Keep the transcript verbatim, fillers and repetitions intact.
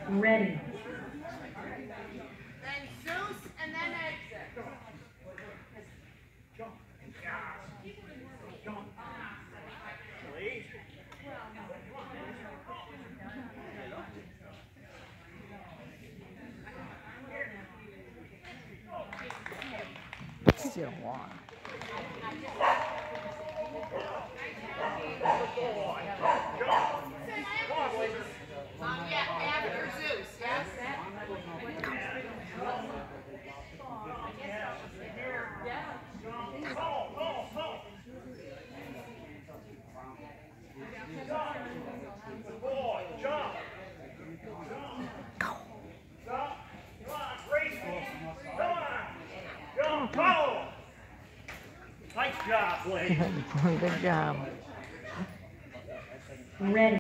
Ready. Then Zeus and then exit. Still on. Um, yeah, after Zeus, yes? Boy, jump! Jump! Stop! Come on, race me! Come on! Jump! Go! Nice job, Blake! Good job. Ready.